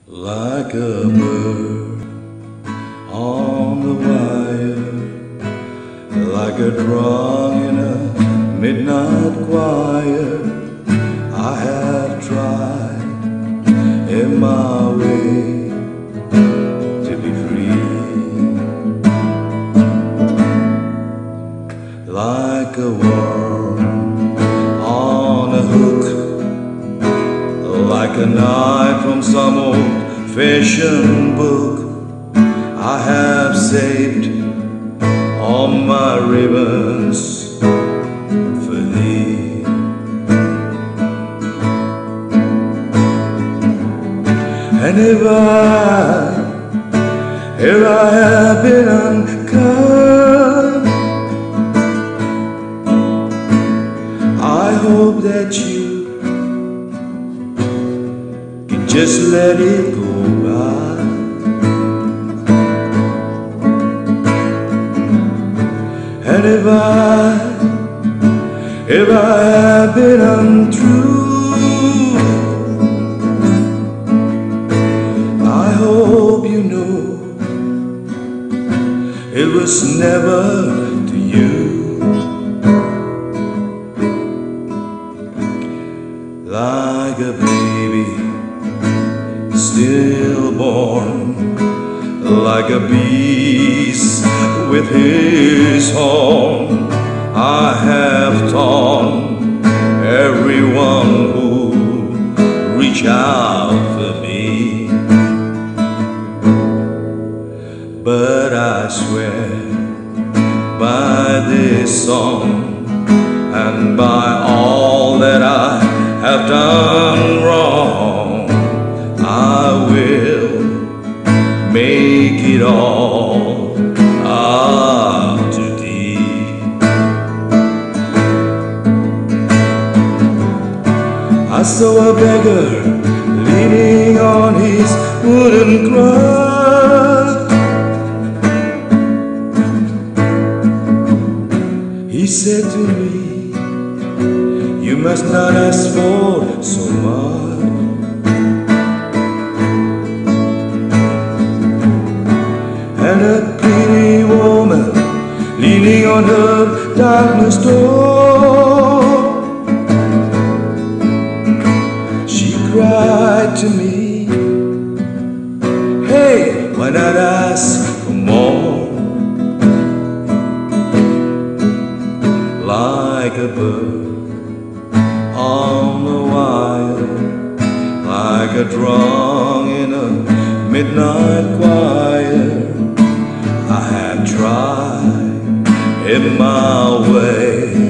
Like a bird on the wire, like a drunk in a midnight choir, I have tried in my way to be free. Like a worm on a hook, like a knife from some old-fashioned book, I have saved all my ribbons for thee. And if I have been unkind, I hope that you just let it go by. And if I have been untrue, I hope you know it was never to you. Like a baby stillborn, like a beast with his horn, I have torn everyone who reach out for me. But I swear by this song and by all that I have done wrong, I will make it all up to thee. I saw a beggar leaning on his wooden crutch. He said to me, "You must not ask for so much." And a pretty woman leaning on her darkness door, she cried to me, "Hey, why not ask for more?" Like a bird on the wire, like a drunk in a midnight choir, I have tried in my way